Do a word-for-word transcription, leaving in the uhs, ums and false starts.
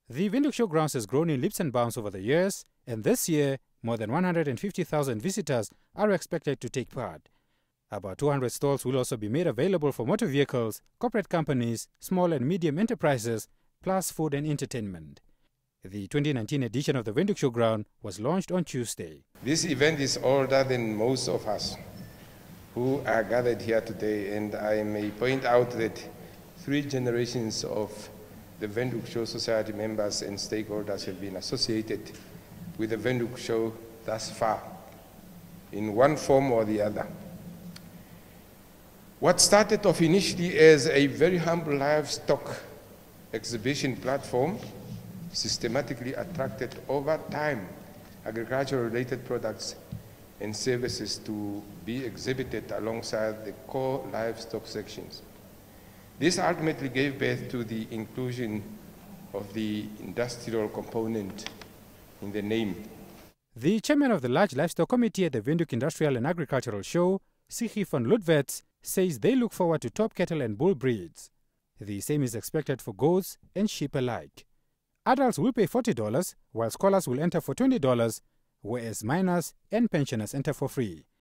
The Windhoek Showgrounds has grown in leaps and bounds over the years, and this year, more than one hundred fifty thousand visitors are expected to take part. About two hundred stalls will also be made available for motor vehicles, corporate companies, small and medium enterprises, plus food and entertainment. The twenty nineteen edition of the Windhoek Showground was launched on Tuesday. This event is older than most of us who are gathered here today, and I may point out that three generations of the Windhoek Show Society members and stakeholders have been associated with the Windhoek Show thus far, in one form or the other. What started off initially as a very humble livestock exhibition platform systematically attracted over time agricultural-related products and services to be exhibited alongside the core livestock sections. This ultimately gave birth to the inclusion of the industrial component in the name. The chairman of the large livestock committee at the Windhoek Industrial and Agricultural Show, Siggy van Lutwetz, says they look forward to top cattle and bull breeds. The same is expected for goats and sheep alike. Adults will pay forty dollars, while scholars will enter for twenty dollars, whereas minors and pensioners enter for free.